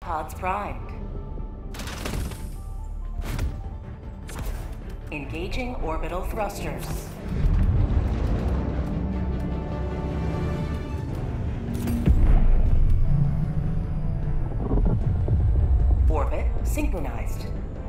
Pods primed. Engaging orbital thrusters. Orbit synchronized.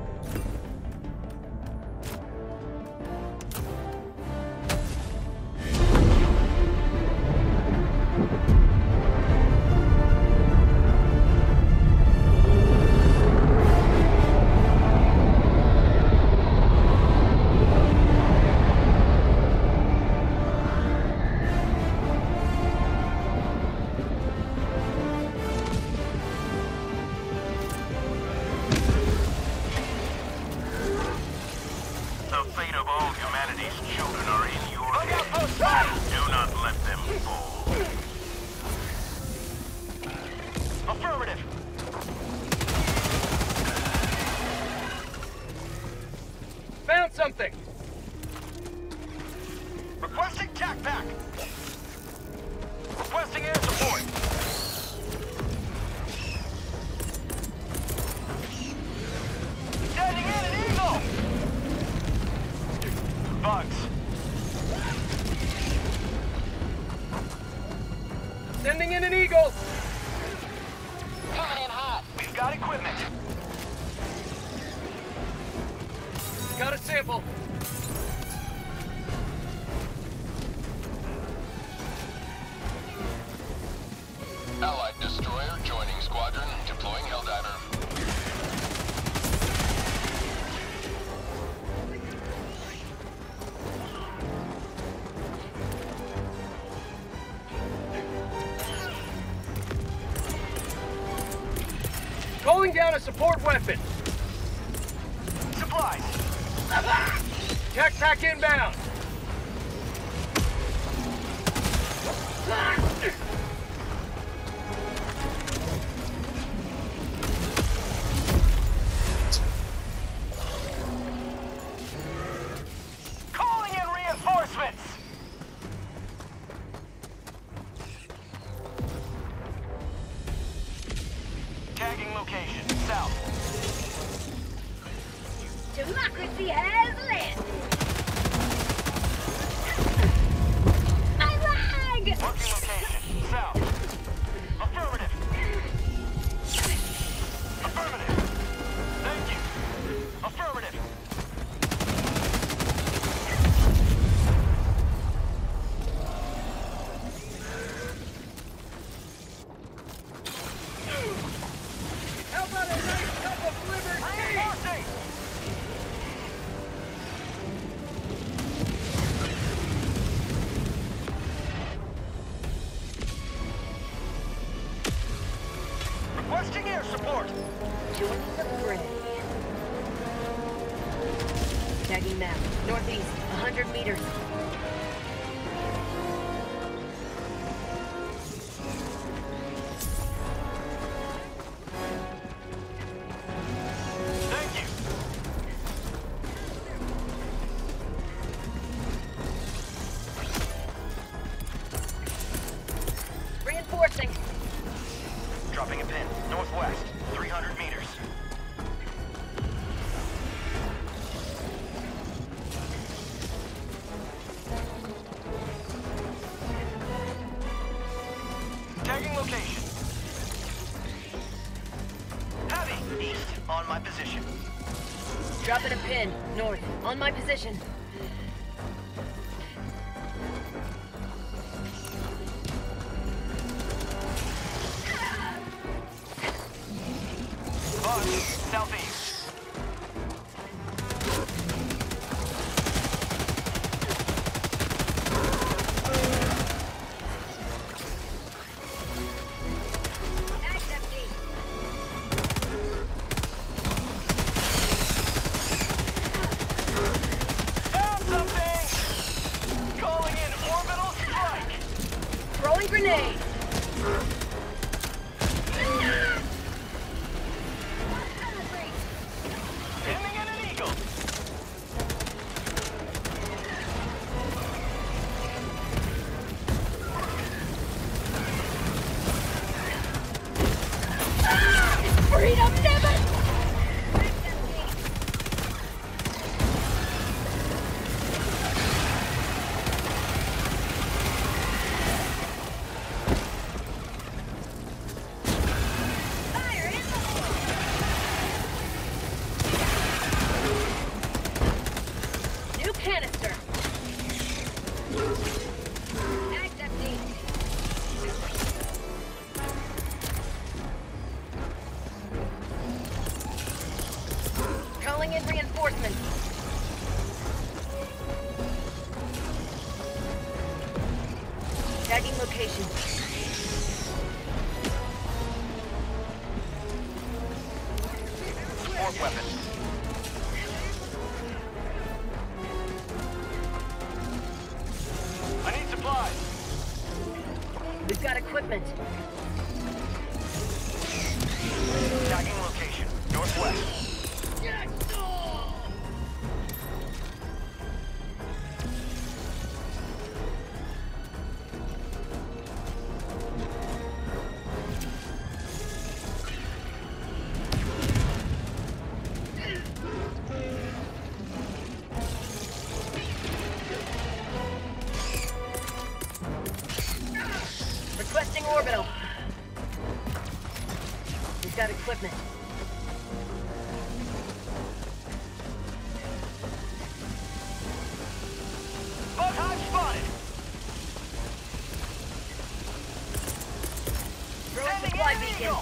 Something! Requesting TAC pack! Requesting air support! Sending in an Eagle! Bugs. Sending in an Eagle! Coming in hot! We've got equipment! Got a sample. Allied destroyer joining squadron, deploying Helldiver. Calling down a support weapon. Supplies. Tech pack inbound! Calling in reinforcements! Tagging location, south. Democracy has landed! I lag! Working location, south. Affirmative. Affirmative. Thank you. Affirmative. How about a nice cup of liver tea? Reinforcing! Requesting air support. Joining the fray. Tagging map. Northeast, 100 meters. Thank you. Reinforcing. Dropping a pin. Northwest, 300 meters. Tagging location. Heavy! East, on my position. Dropping a pin. North, on my position. Bug, southeast. Found something! Calling in orbital strike! Throwing grenade. Freedom never! New canister. Mag's empty. Calling in reinforcements. Tagging location. Support weapon. I need supplies. We've got equipment. Tagging location. Northwest. Requesting orbital. We've got equipment. Bug hive spotted. Throwing supply beacon.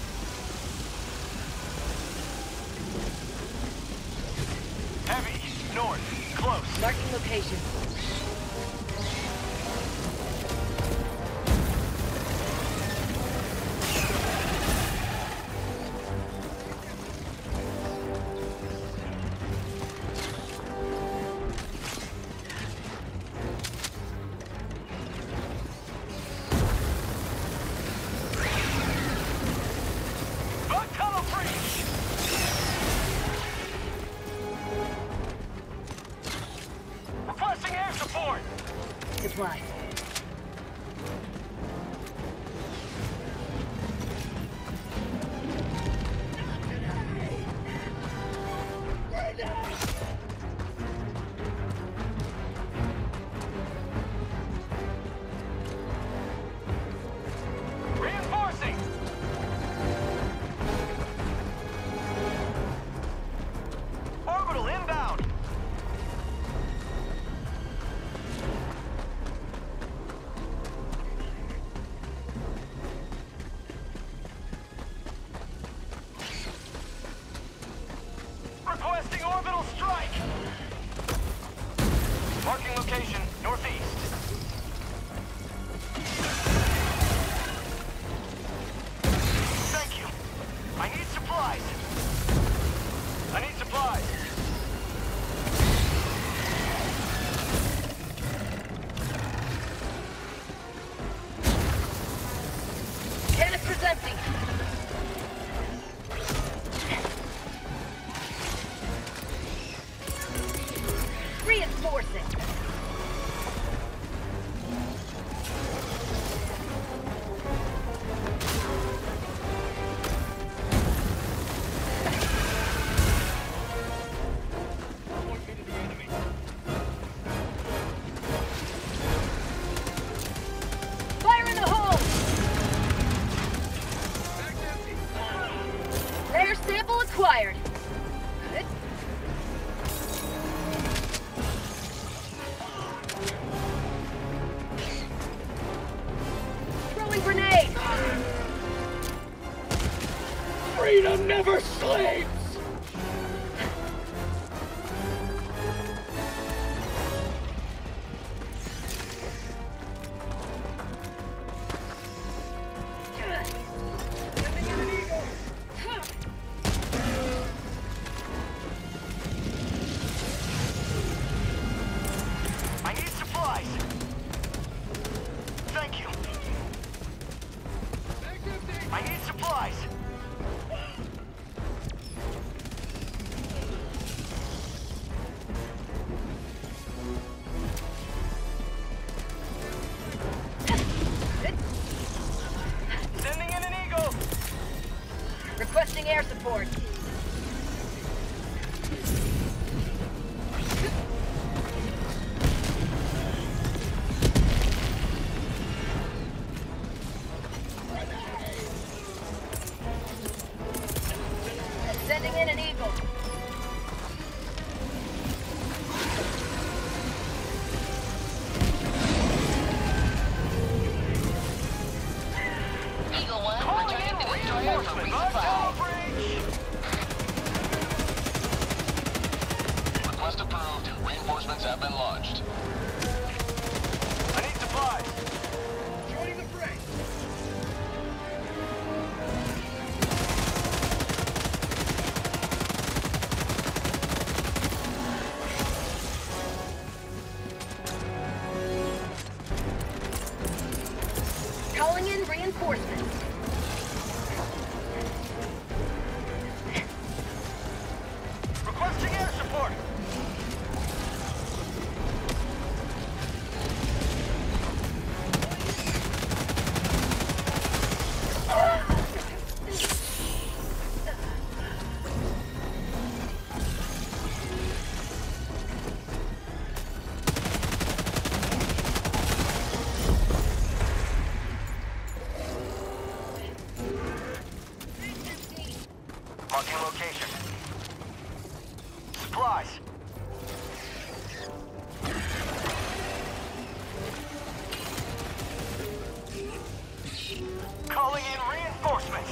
Heavy. North. Close. Marking location. Bug tunnel breach. Requesting air support. Supply. Reinforcing. Orbital inbound. Requesting orbital strike. Marking location northeast. Thank you. I need supplies. I need supplies. Canister's empty. Reinforcing. Fire in the hole! Rare sample acquired. Good. Throwing grenade! Freedom never sleeps! I need supplies. Thank you. I need supplies. air support. Sending in an Eagle. Eagle 1, Calling returning in to destroyer for reinforcements. resupply. Breach. Request approved. Reinforcements have been launched. I need supplies. Joining the fray. Calling in reinforcements. Requesting air support. Marking location. Supplies. Calling in reinforcements.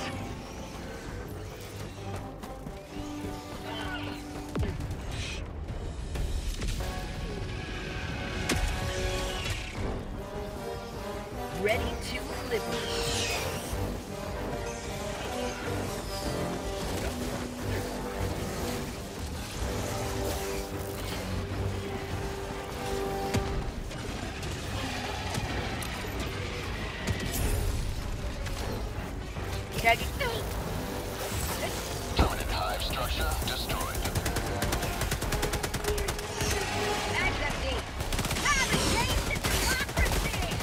Ready to liberate. Tagging. Permanent hive structure destroyed. Access D. Have a taste of democracy!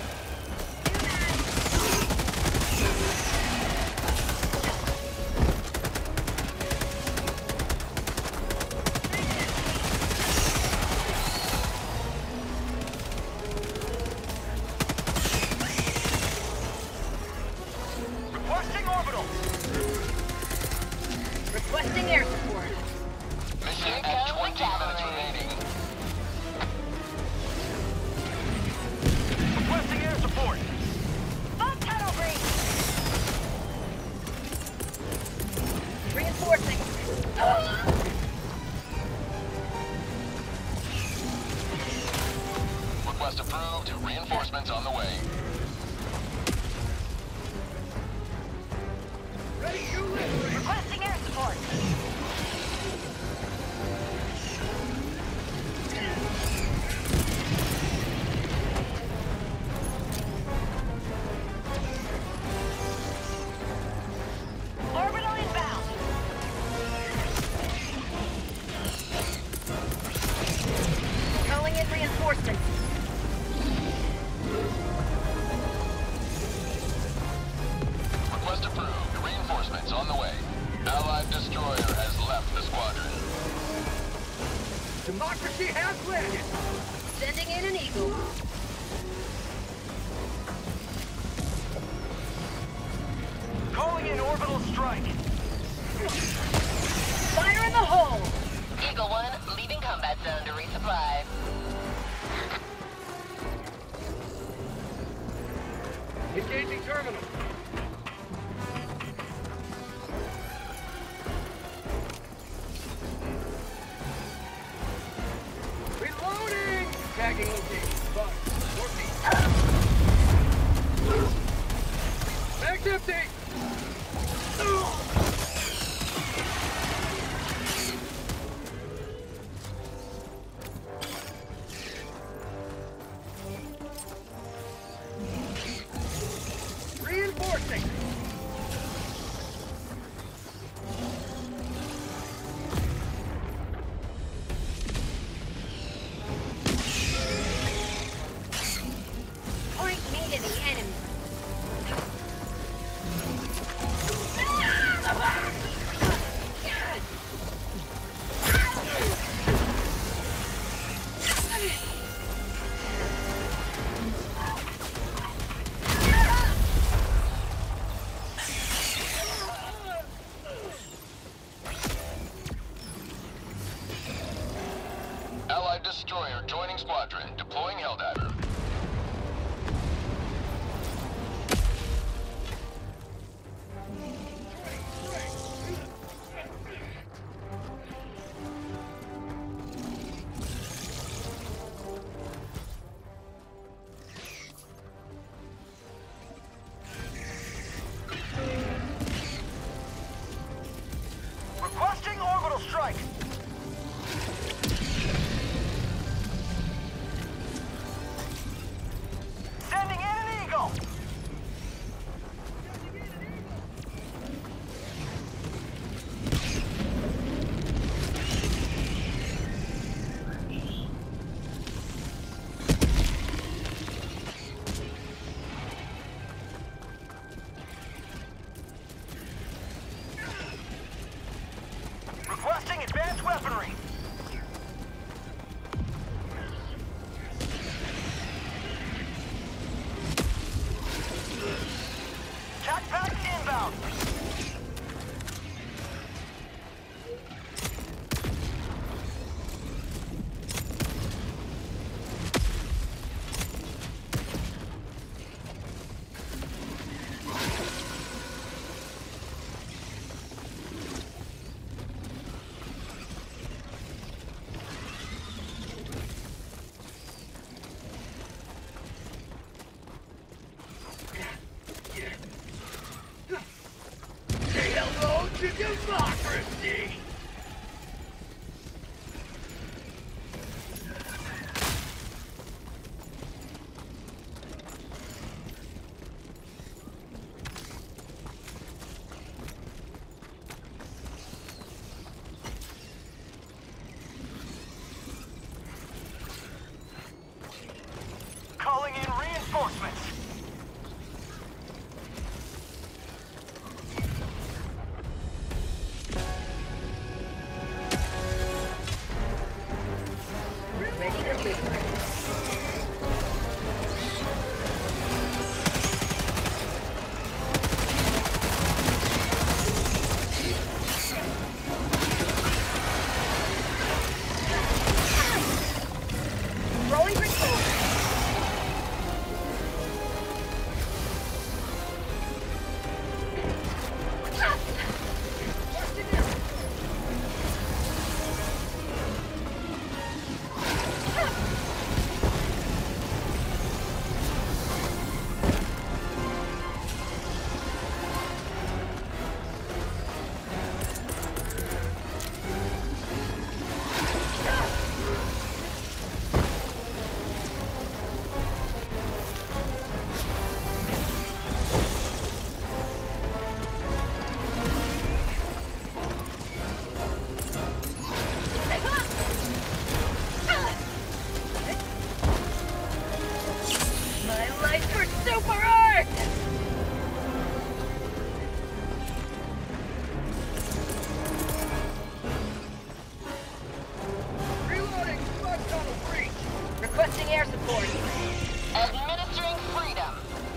Requesting orbital. Requesting air support. Mission Here at come 20 the cavalry. minutes remaining. Requesting air support. On tunnel breach! Reinforcing. Request approved. Reinforcements on the way. Ready to liberate. Requesting air support. Orbital inbound. Calling in reinforcements. Request approved. Reinforcements on the way. Allied destroyer has left the squadron. Democracy has landed. Sending in an Eagle. Calling in orbital strike. Fire in the hole. Eagle 1, leaving combat zone to resupply. Engaging terminal. Reloading! Tagging location. Bug. Northeast. Bag's empty! Reinforcements Squadron, deploying Helldiver. Requesting orbital strike. Sending in an Eagle. Requesting advanced weaponry. Tac pack inbound. Say hello to democracy! Calling in reinforcements. Ready to move. Rolling control. My life for super art! Reloading! Bug tunnel breach! Requesting air support. Administering freedom.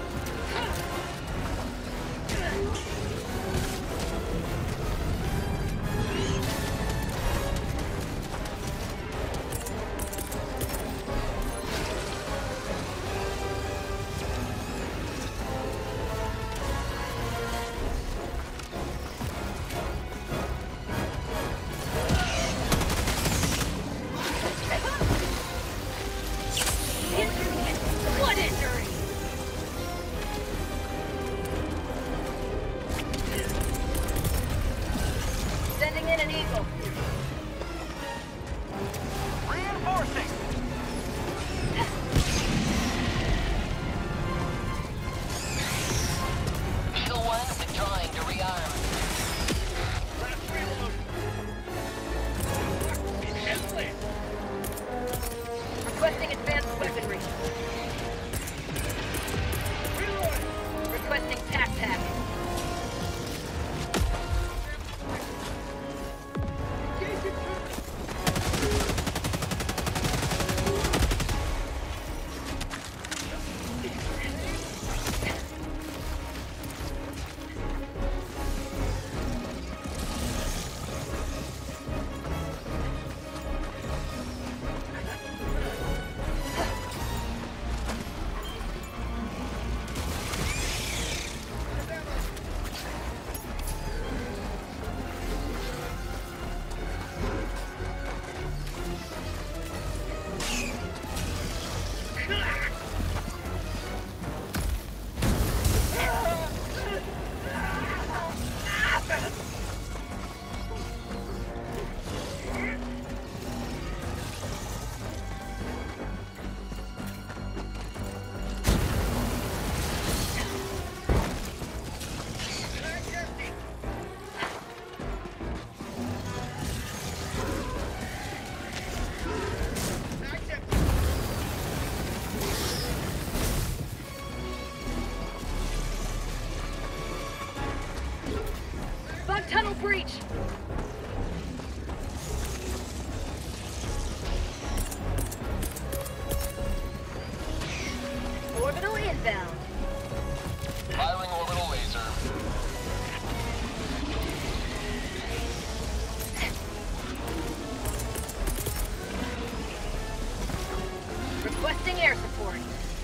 What injury? Sending in an Eagle. Reinforcing. Eagle 1 withdrawing to rearm. Last reload! Endless! Requesting advanced weaponry. Reloading! Requesting tac pack. Engaging Active tunnel breach! Orbital inbound. Firing orbital laser. Requesting air support.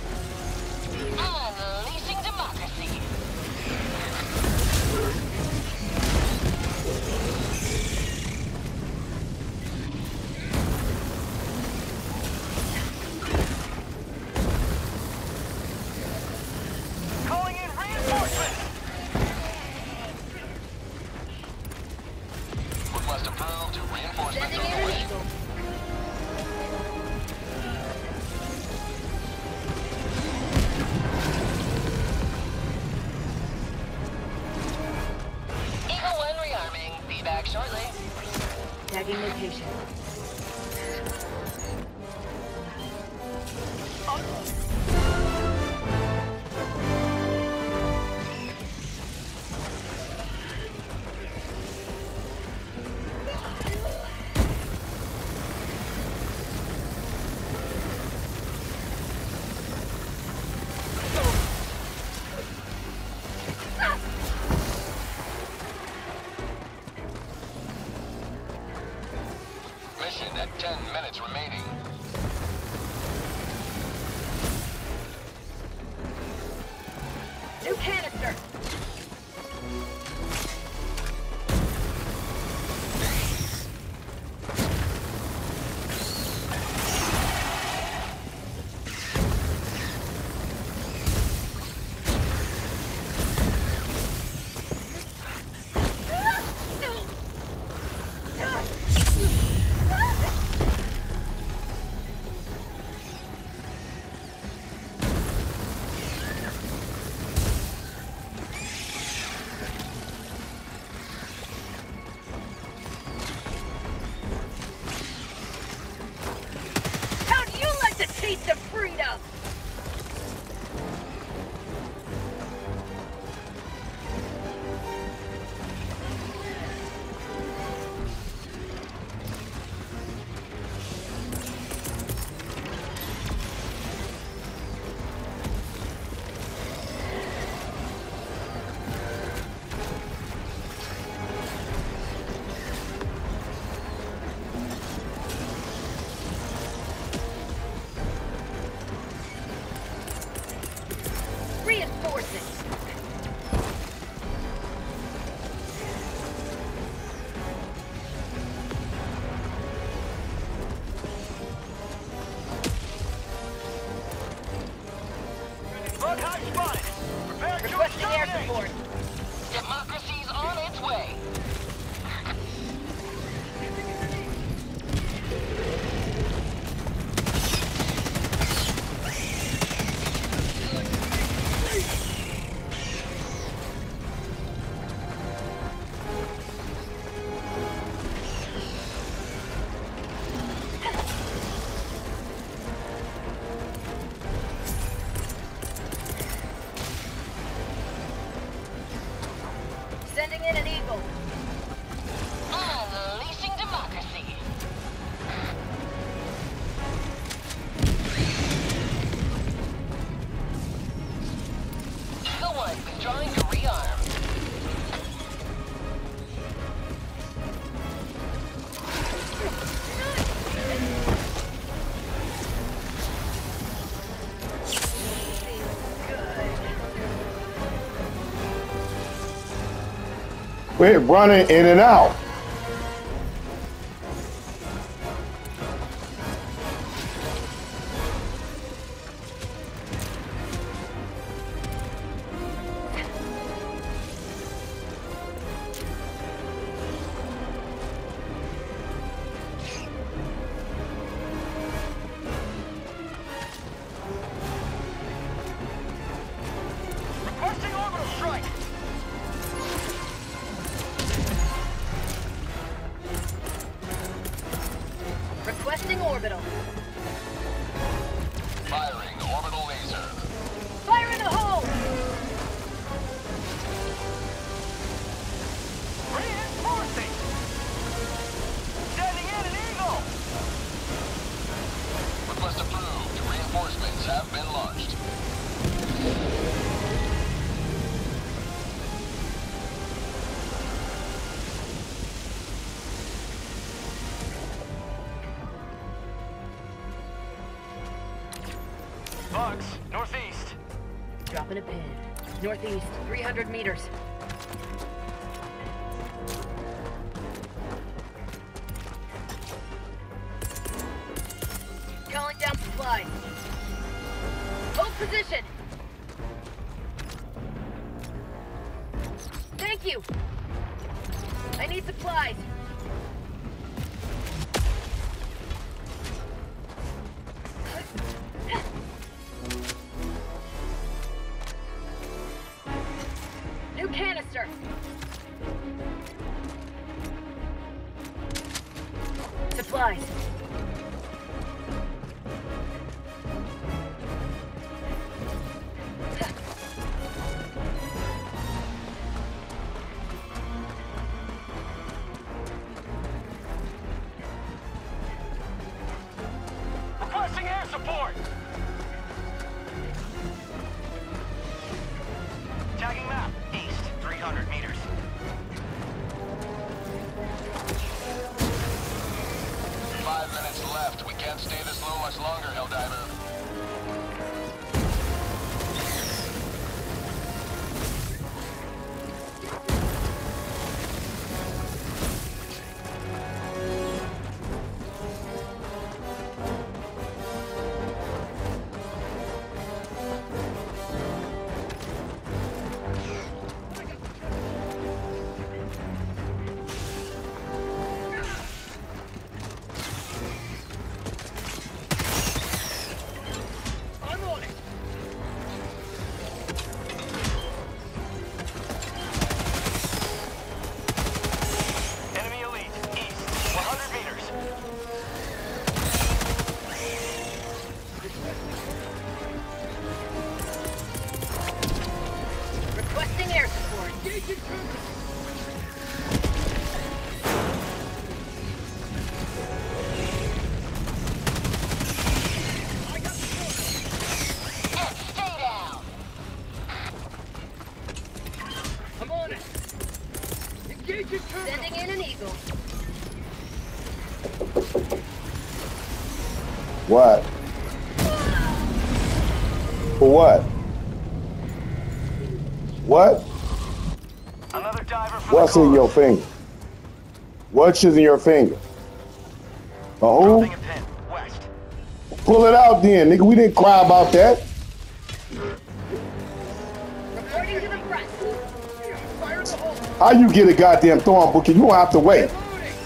Unleashing democracy. Calling in reinforcements. Request approved. Reinforcements Sending on in the an way. eagle. Eagle 1 rearming. Be back shortly. Tagging location. Mission at 10 minutes remaining. New canister. How'd you like the taste of freedom? Reinforcing. Bug hive spotted. Prepare to Requesting air exterminate. support. Democracy's on its way. Sending in an eagle. Unleashing democracy. Eagle 1 withdrawing to rearm. We're running in and out. Requesting orbital strike. Requesting orbital. Firing orbital laser. Fire in the hole! Reinforcements Bugs, northeast. Dropping a pin. Northeast, 300 meters. Calling down supplies. Hold position. Thank you. I need supplies. New canister. Supplies. Requesting air support. Tagging map, east, 300 meters. Five minutes left. We can't stay this low much longer, Helldiver. I'm on it. Enemy elite, east, 100 meters. Requesting air support. Engaging terminal. I got the order. Stay down. I'm on it. Engaging terminal. Sending in an eagle. What? For what? What? Another diver from What's the in your cause. finger? What's in your finger? A who? Dropping a pin, west. Pull it out then, nigga. We didn't cry about that. Reporting to the front. Fire in the hole. How you get a goddamn thorn bookie? You don't have to wait. Loading.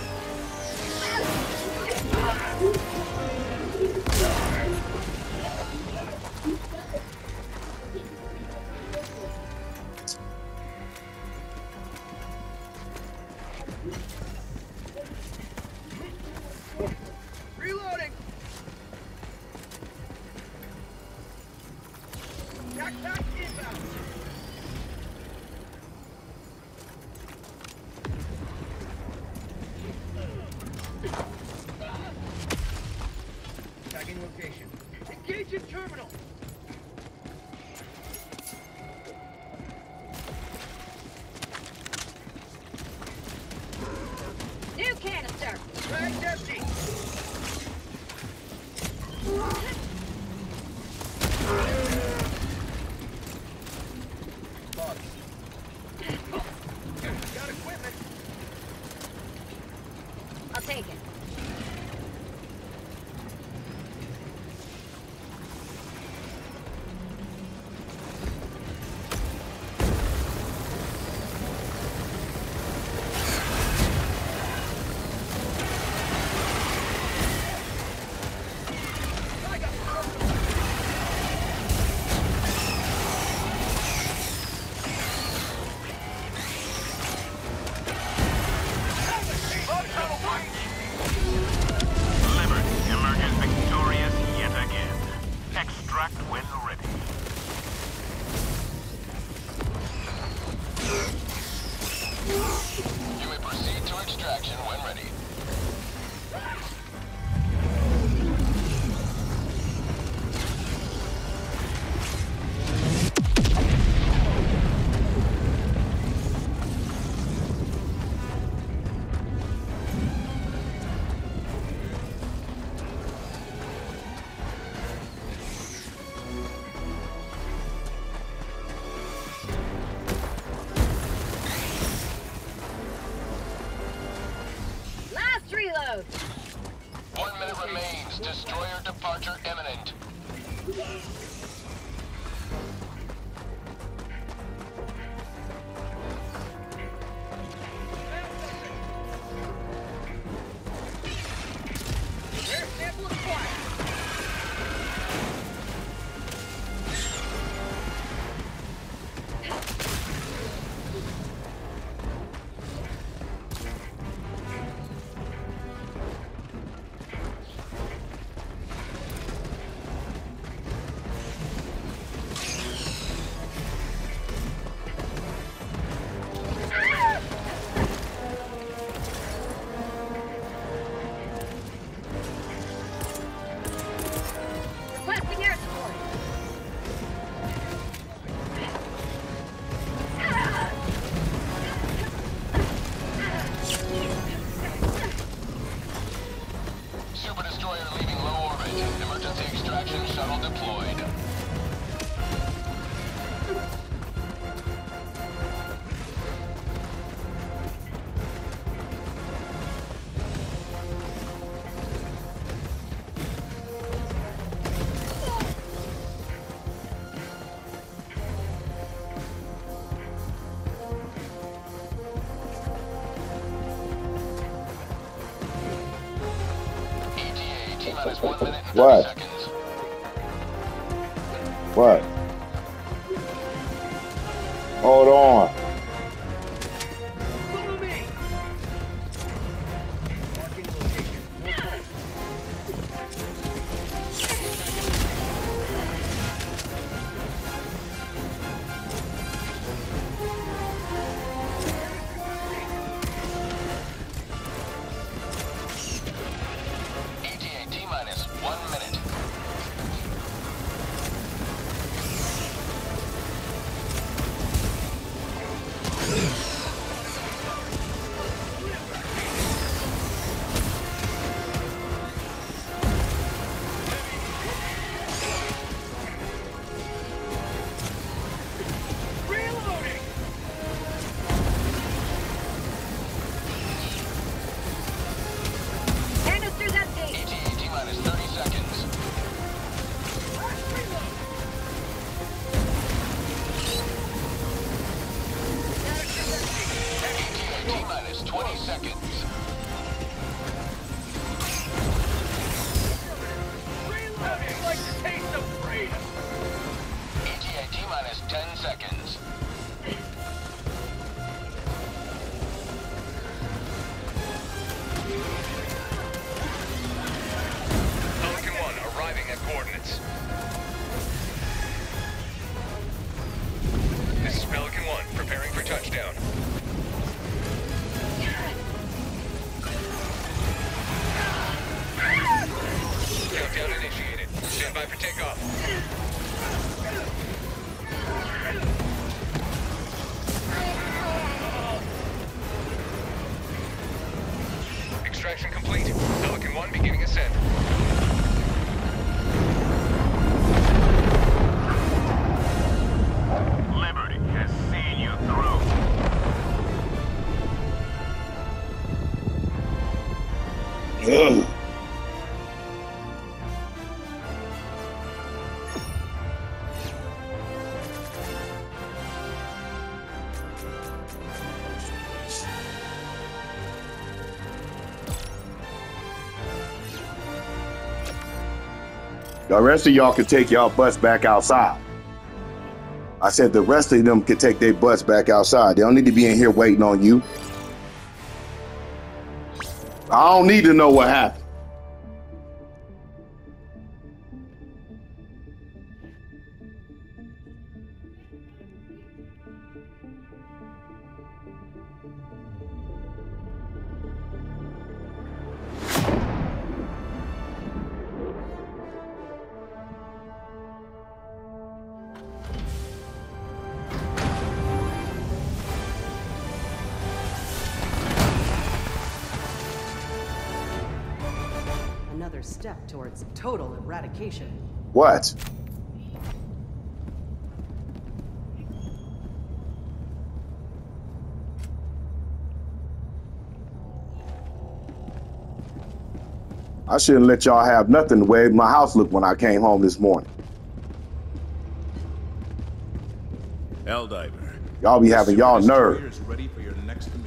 Reloading. Backpack inbound. Tagging location. Engaging terminal. New canister. Bag's empty. Bugs. Got equipment. I'll take it. I got the terminal. Bug tunnel breach. Liberty emerges victorious yet again. Extract when ready. You may proceed to extraction when ready. out. 1 minute remains. Destroyer departure imminent. Air sample acquired. Requesting air support. Super destroyer leaving low orbit. Emergency extraction shuttle deployed. ETA T-minus 1 minute and 30 What? seconds. What? Hold on. Follow me. Marking location. ETA T-minus 1 minute. Reloading. Canisters empty. ETA T-minus 30 seconds. ETA T-minus 20 seconds. Reloading like the taste of freedom. ETA T-minus 10 seconds. Pelican 1 arriving at coordinates. This is Pelican 1 preparing for touchdown. Countdown initiated. Stand by for takeoff. Extraction complete. Pelican 1 beginning ascent. Liberty has seen you through. Ugh. The rest of y'all can take y'all butts back outside. I said the rest of them can take their butts back outside. They don't need to be in here waiting on you. I don't need to know what happened. Another step towards total eradication. What? I shouldn't let y'all have nothing the way my house looked when I came home this morning. Helldiver. Y'all be having y'all nerve. Ready for your next